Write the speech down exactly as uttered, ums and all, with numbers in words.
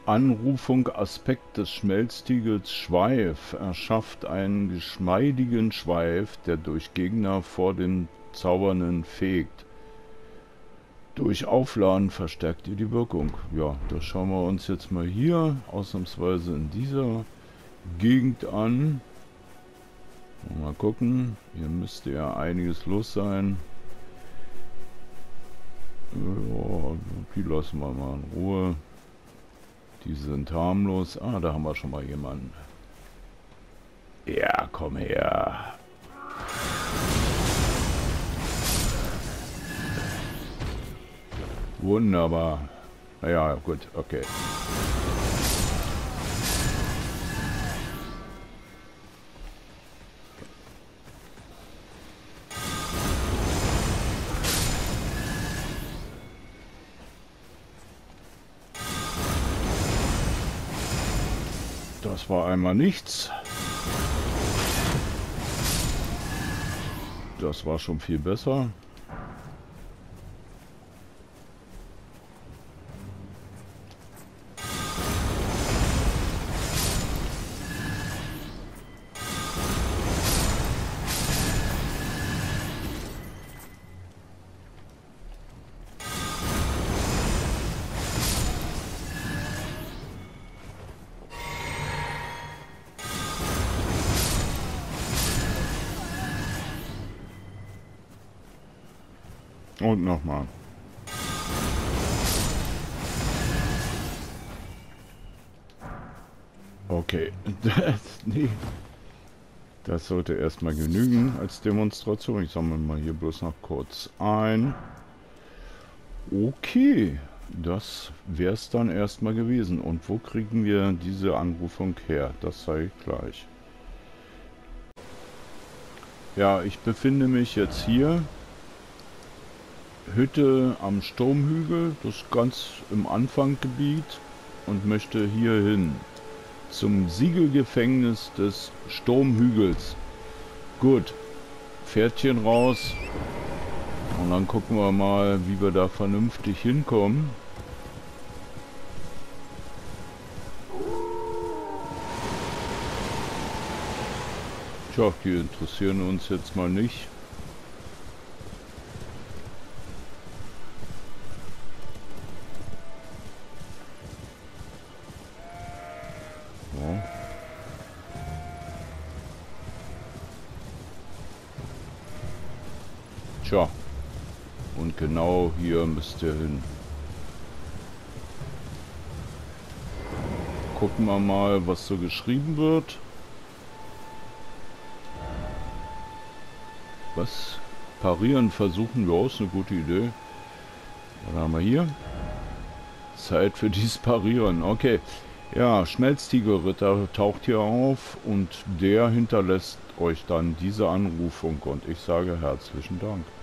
Anrufung Aspekt des Schmelztiegels Schweif erschafft einen geschmeidigen Schweif, der durch Gegner vor dem Zaubernden fegt. Durch Aufladen verstärkt ihr die Wirkung. Ja, das schauen wir uns jetzt mal hier ausnahmsweise in dieser Gegend an. Mal gucken, hier müsste ja einiges los sein. Ja, die lassen wir mal in Ruhe. Die sind harmlos. Ah, da haben wir schon mal jemanden. Ja, komm her. Wunderbar. Ja, gut, okay. Das war einmal nichts. Das war schon viel besser. Und nochmal. Okay. Das, nee. Das sollte erstmal genügen als Demonstration. Ich sammle mal hier bloß noch kurz ein. Okay. Das wäre es dann erstmal gewesen. Und wo kriegen wir diese Anrufung her? Das zeige ich gleich. Ja, ich befinde mich jetzt hier. Hütte am Sturmhügel, das ist ganz im Anfanggebiet, und möchte hier hin zum Siegelgefängnis des Sturmhügels. Gut, Pferdchen raus und dann gucken wir mal, wie wir da vernünftig hinkommen. Tja, die interessieren uns jetzt mal nicht. Tja, und genau hier müsst ihr hin. Gucken wir mal, was so geschrieben wird. Was? Parieren versuchen wir aus, eine gute Idee. Was haben wir hier? Zeit für dieses Parieren, okay. Ja, Schmelztigelritter taucht hier auf und der hinterlässt euch dann diese Anrufung und ich sage herzlichen Dank.